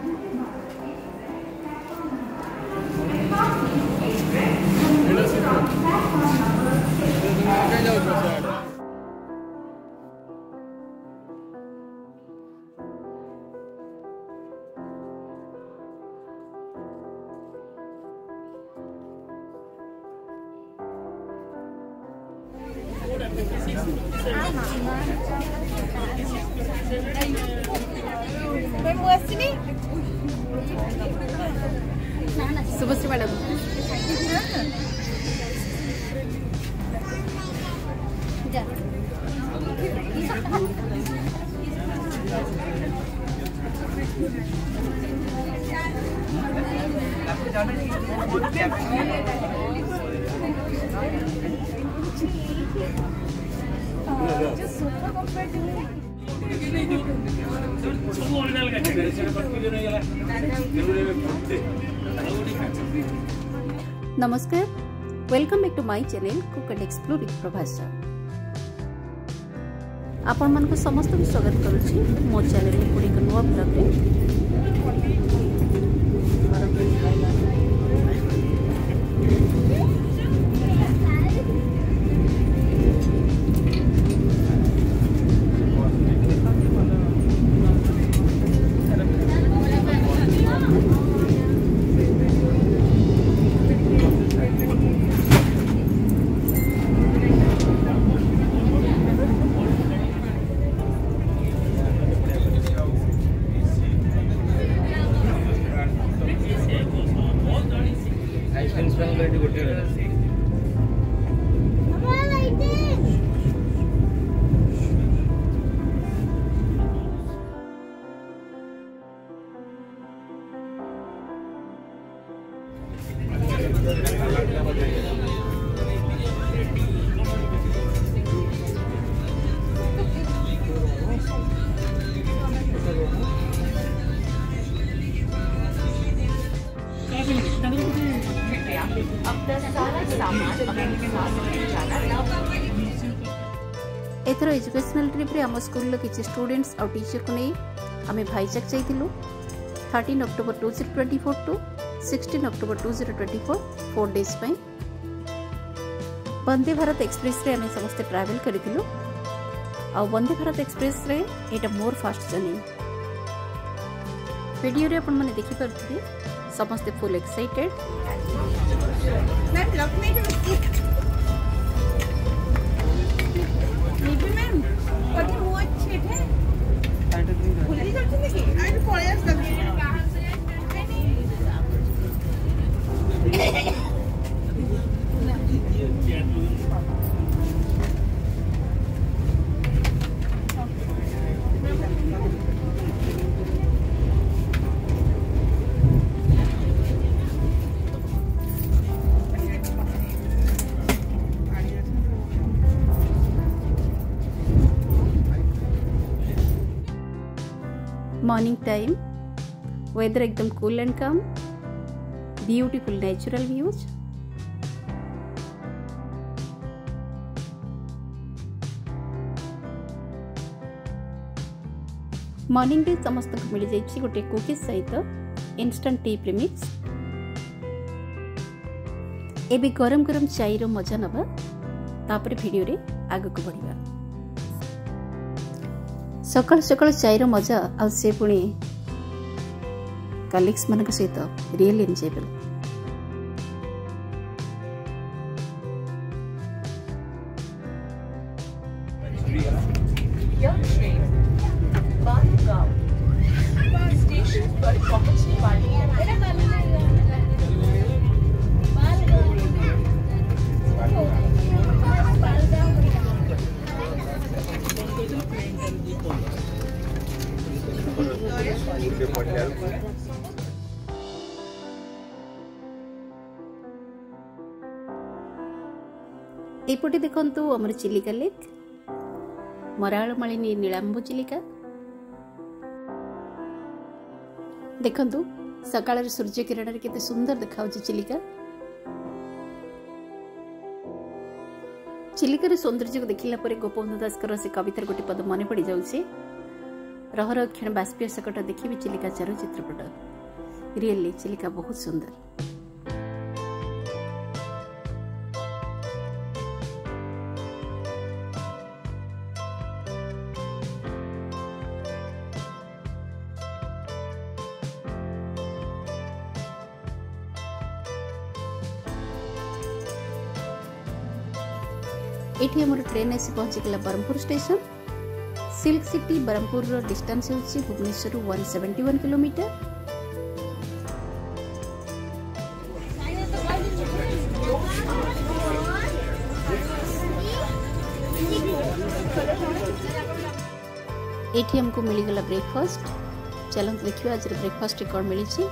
Shubhashree madam नमस्कार, welcome back to my channel cook and explore with Prabhasha. आपण मन को समस्त को स्वागत करूची मो चैनल में पूरी नुआ ब्लॉग रे। एथर एजुकेशनल ट्रिप रे आम स्कूल किसी स्टूडेंट्स और टीचर को नहीं आम भाईजाक जाइलु 13 अक्टोबर 2024 टू 16 अक्टोबर 2024 4 डेज पे वंदे भारत एक्सप्रेस रे आम समस्त ट्रैवल करिथिलु। आ वंदे भारत एक्सप्रेस रे एटा मोर फास्ट जर्नी वीडियो रे अपन माने देखि परथिबे समस्त full excited. Ma'am love me too ma'am कति मु अच्छे थे भूली जाते कि आज प्रयास लगे मॉर्निंग टाइम वेदर एकदम कूल एंड काम ब्यूटीफुल नेचुरल व्यूज। मॉर्निंग रे समस्त को मिल जाइछि गोटे कुकीज सहित इंस्टेंट टी प्रीमिक्स। एबे गरम गरम चाय रो मजा नबा तापर वीडियो रे आगे को बढ़िबा। सकाल सकाल चाय रो मजा आ से पुणी कलीग्स मन सहित रियल एंजॉयबल। एपटे देखंतु हमर चिलिका लेक मराळ मालिनी नीलांबू चिलिका देखंतु सकाळ सूर्य किरण रे केते सुंदर देखाउची चिलिका। चिलिका रे सौंदर्य को देखिला परे गोपबंधु दास कर से कवितार गोटे पद मने पड़ी जाउची रहर क्षण बाष्पीय सकट देखिए चिलिका चारो चित्रपट रियली चिलिका बहुत सुंदर। एठी हमर ट्रेन आसी पहुंची गला Berhampur station. Silk city Berhampur रो डिस्टेंस होची भुवनेश्वर 171 किलोमीटर। एठी हमको मिली गला ब्रेकफास्ट। चलंत देखियो आज ब्रेकफास्ट कौन मिली छी।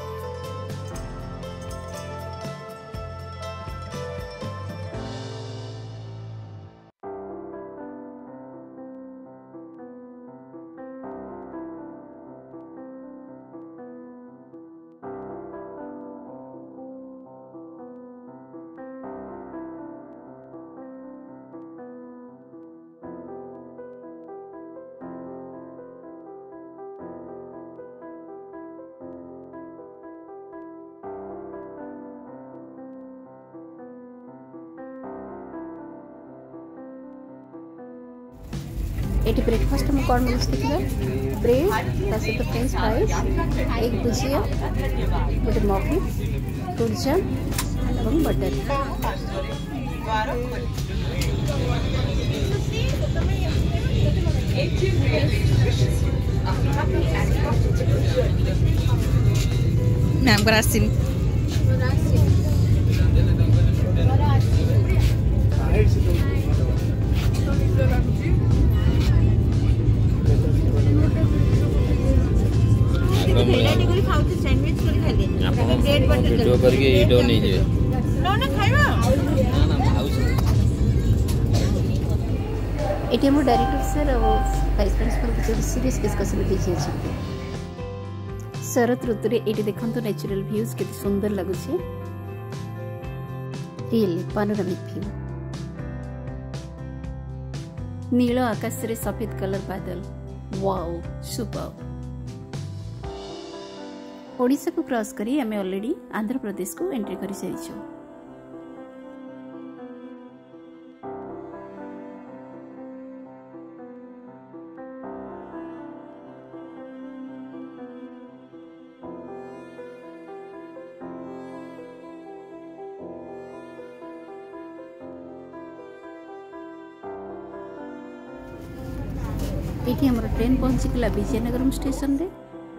एटी ब्रेकफास्ट में कौन मिल सकता है ब्रेड सहित फ्रेंच फ्राइज एक भुजिया गोटे मफिन फ्रूट जैम और बटर। मैम को रास्ते वीडियो करके ईटो नहीं जे ना खाइबा एटी हम डायरेक्टर सर और वाइस प्रिंसिपल के सीरियस डिस्कशन दीजिए छी। शरत ऋतु रे एटी देखंतो नेचुरल व्यूज केते सुंदर लागु छी रियली पानोरामिक व्यू। नील आकाश रे सफेद कलर बादल वाओ सुपर। ओडिशा को क्रॉस करी आमे ऑलरेडी आंध्र प्रदेश को एंट्री करी सारिछु। एठी हमर ट्रेन पहुंची गला विजयनगरम स्टेशन रे।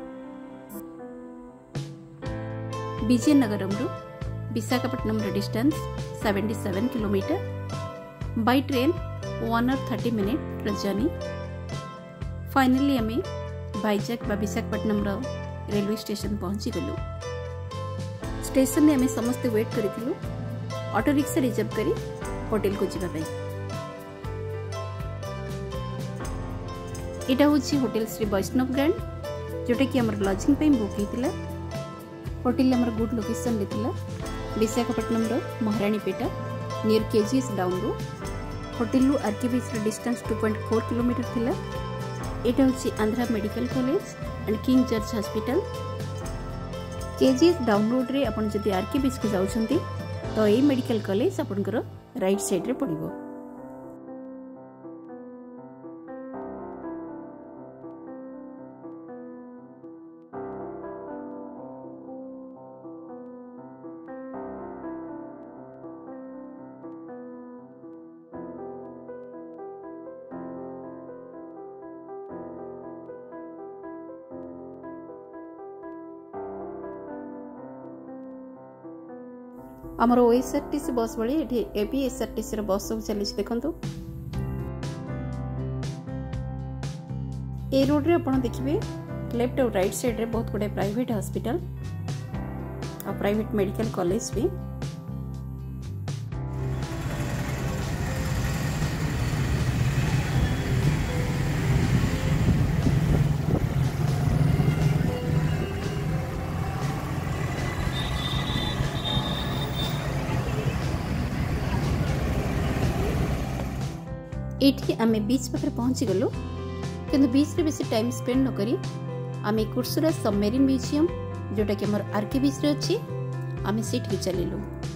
विजयनगरम रु विशाखापट्टनम रे डिस्टेंस 77 किलोमीटर। बाय ट्रेन 1 और 30 मिनट रो जर्नी। फाइनली हमें भाईजैक बा विशाखापट्टनम रो रेलवे स्टेशन पहुंची गलु। स्टेशन ने हमें समस्त वेट करिथिलु ऑटो रिक्शा रिजर्व करी होटल को जिबा पई। एटा होची होटल श्री वैष्णव ग्रैंड जोटा कि हमर लॉजिंग पे बुक हितला। होटल हमर गुड लोकेशन लेतिला विशाखापट्टनम रो महारानीपेटा नियर केजीएस डाउन रो। होटल रु आरकेबीएस रो डिस्टेंस 2.4 किलोमीटर थिला। एटा होची Andhra medical college and King George hospital. KGS down road रे अपन जदि आरकेबीएस को जाउछंती तो ए मेडिकल कॉलेज आपनकर राइट साइड रे पड़िबो। आमर ओएसआरटीसी बस भली एठी एपीएसआरटीसी रो बस सब चली देखंतु। ए रोड रे आपण देखिबे लेफ्ट और राइट साइड रे बहुत गुडे प्राइवेट हॉस्पिटल और प्राइवेट मेडिकल कॉलेज भी। एठी आमे बीच पाखरे पहुंची गलु। किंतु बीच रे बेसी टाइम स्पेंड न करी आमे कुर्सुरा सबमेरिन म्यूजियम जोटा कि हमर आरके बीच रे अछि आमे सेठ के चलिलु।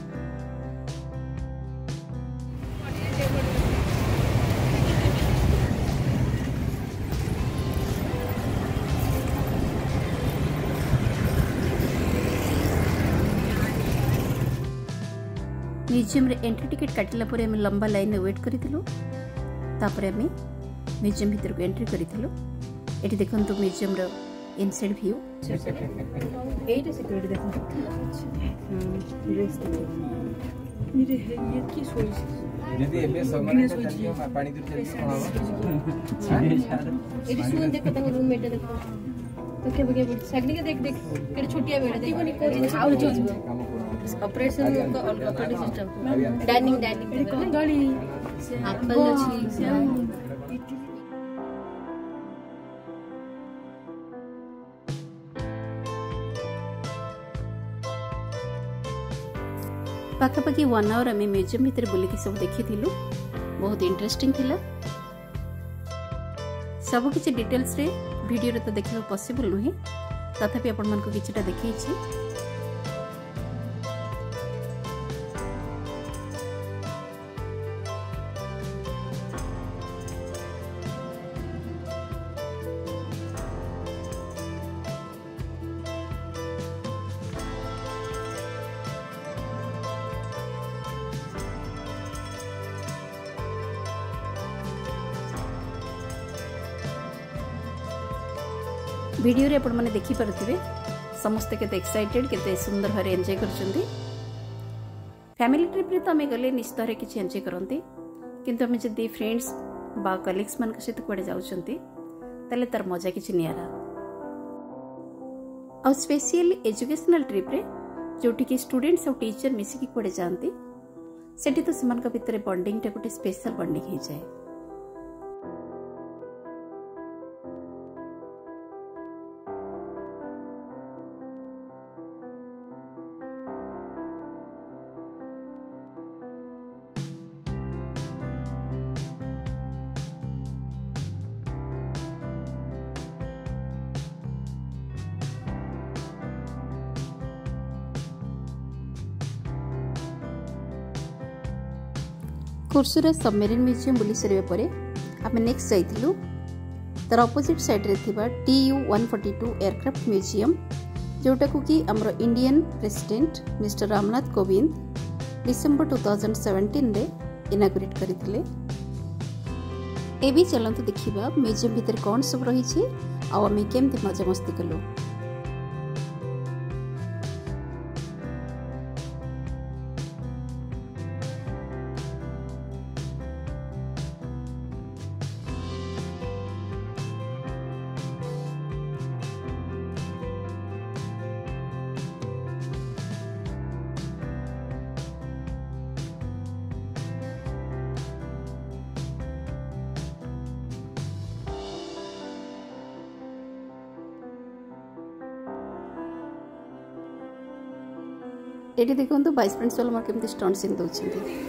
म्यूजियम रे एंट्री टिकट काटिला परे हम लंबा लाइन में वेट करिथिलु। तापरे हम म्यूजियम भीतर को एंट्री करिथिलु। एठी देखंतु म्यूजियम रो इनसाइड व्यू एठी सिक्योरिटी देखंतु ड्रेस मेरे ये की सोई यदि एबे समय का चलियो पानी दूर चली कोन एठी सुन देखो तंग रूम मेट देखो तो के बगे सगनी के देख देख केडे छोटिया बेडा देखो को आउर जो ऑपरेशन का ऑपरेटिंग सिस्टम डाइनिंग गली एप्पल अछि पाखापाखि 1 आवर आम म्यूजियम भीतर बुलिकी सब देखी बहुत इंटरेस्टिंग थिला। सब किसी डिटेल्स रे वीडियो रे तो देखा पॉसिबल नुहे तथापि आपण मन को किछटा देखैछि। वीडियो रे आपण माने देखि परथिबे समस्त केते एक्साइटेड केते सुंदर भारे एन्जॉय करचंदी। फैमिली ट्रिप रे तो हमें गले निश्चित किछि एन्जॉय करंती किंतु हमें जदी फ्रेंड्स बा कलीग्स मान के सहित कोडे जाउचंती तले तार मजा किछि नियारा। और स्पेशली एजुकेशनल ट्रिप रे जोटी कि स्टूडेंट्स और टीचर मिसी की कोडे जानती सेठी तो समान का भितरे बॉन्डिंग टे गोटे स्पेशल बॉन्डिंग हो जाए। कुर्सुरा सबमेरिन म्यूजियम बुली सरिबा परे आमे नेक्स्ट जाइथिलु तार ऑपोजिट साइड रे थिबा TU-142 एयरक्राफ्ट म्यूजियम जोटा को कि हमरो Indian president mister Ramnath Kovind December 2017 रे इनागुरेट करिथिले। एबी चलंतु देखिबा म्यूजियम भीतर कोन सब रही छी आ आमे केमति मजा मस्ती कलो। एटी देखो वाइस प्रिंसिपल मार केमती स्टंट सीन दउछंती।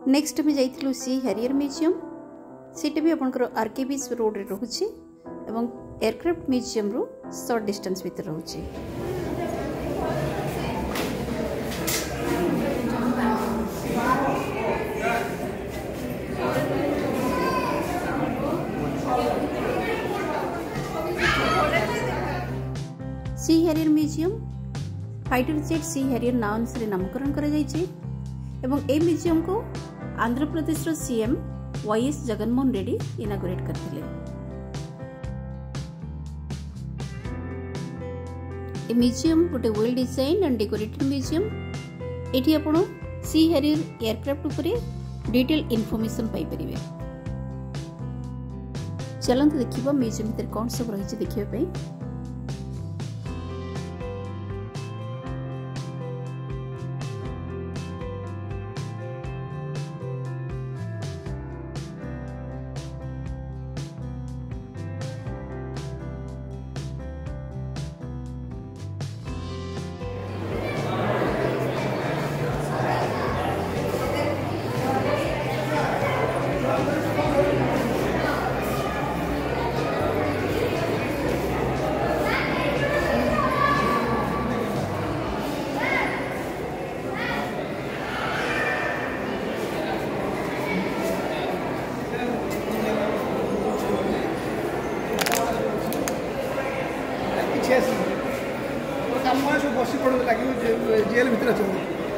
नेक्स्ट आम जाइलु सी हैरियर म्यूजियम सीटा भी आपंकर आरकेबीएस रोड रे रोचे एवं एयरक्राफ्ट म्यूजियम रु शॉर्ट डिस्टेंस भीतर रोचे। Sea Harrier museum fighter jet Sea Harrier नाम अनुसार नामकरण करा जायछि एवं ए म्यूजियम को आंध्र प्रदेश रो CM YS Jaganmohan Reddy inaugurate करथिले। ए म्यूजियम गोटे well design and decorated museum. एठी आपण सी हैरियर एयरक्राफ्ट उपरे डिटेल इन्फॉर्मेशन पाई परिबे। चलंत देखिबा म्यूजियम भीतर कोन सब रहिछि देखिबा पई। बसी पड़ लगे जेल भीतर अच्छा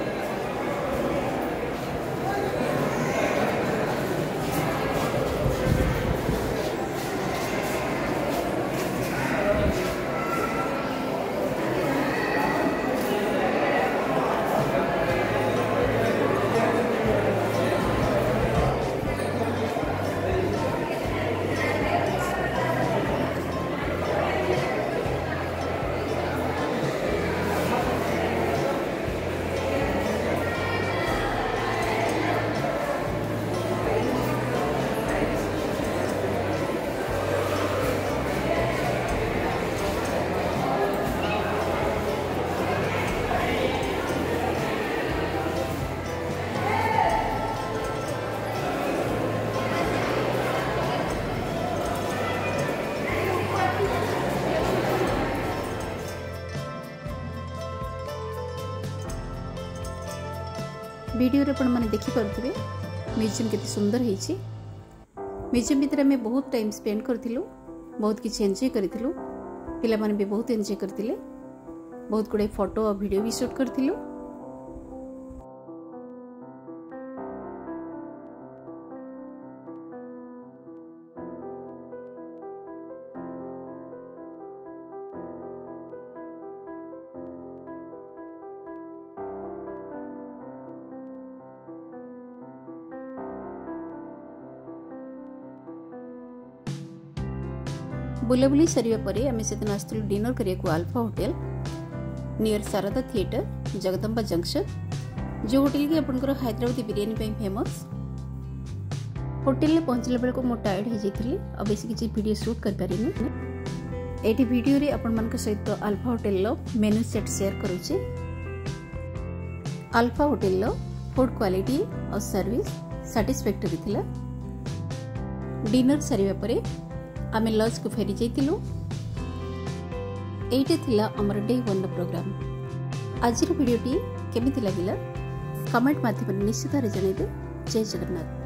वीडियो रे आपण माने देखि परथिबे म्यूजियम केते सुंदर हेछि। म्यूजियम भीतर में बहुत टाइम स्पेंड करथिलु, बहुत किछि एन्जॉय करथिलु, पिला माने भी बहुत एन्जॉय करथिले, बहुत गुडे फोटो और वीडियो भी शूट करथिलु। बुलाबुली सरिया परे आमे सेदिन आस्तलु डिनर करिया Alpha hotel near Sharada theatre Jagadamba junction, जो होटल की आपनकर हैदराबादी बिरयानी पे फेमस। होटल ले पहुंचले बेल को मो टायर्ड हे जैथिली अब बेसी किछि वीडियो शूट कर पारिनी। एटी वीडियो रे आपन मन के सहित अल्फा होटल लो मेनू सेट शेयर करूची। अल्फा होटल लो फूड क्वालिटी और सर्विस सैटिस्फैक्टरी थिला। डिनर सरिया परे आमे लॉज को फेरी जाइतिलु। एइटे थिला हमर डे 1 प्रोग्राम। आजिर वीडियोटी केमिति लागिला कमेंट माध्यम निश्चित रे जणाइबे। जय जगन्नाथ।